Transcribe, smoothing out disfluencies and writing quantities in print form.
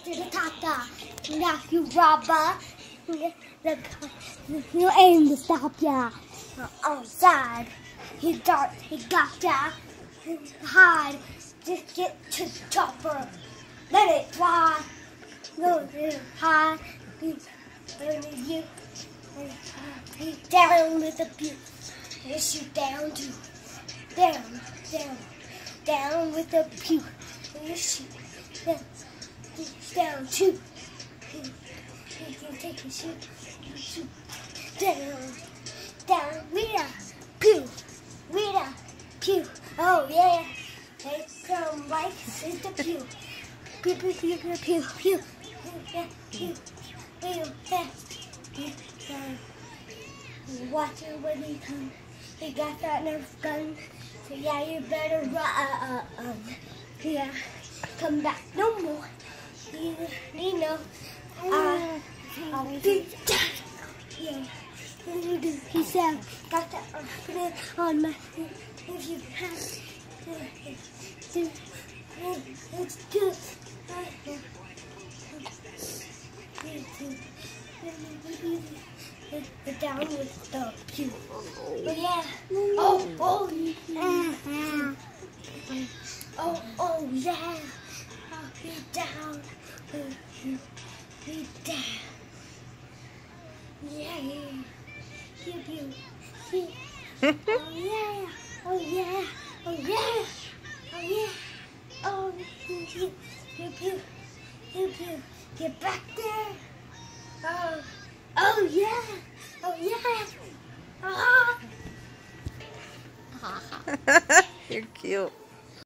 to the tata. Now you robber. You aim to stop ya. Outside. He got ya. Hide. Just get to the chopper. Let it fly. Go high. He's down with the pew. Yes, you down too. Down with the pew. Yes, you down too. You can take a shoot. Down with a pew. Oh yeah. They come right in the pew. Pew. Watch it when he comes. He got that Nerf gun. So yeah, you better run. Yeah, come back no more. You know. I'll be done. Yeah. He said, got that put it on my. If you have, it's good. Down with the pew. Oh yeah. Oh yeah. I'll be down. Be down. Yeah. Pew. Oh yeah. Oh pew. Get back there. Oh yeah. You're cute.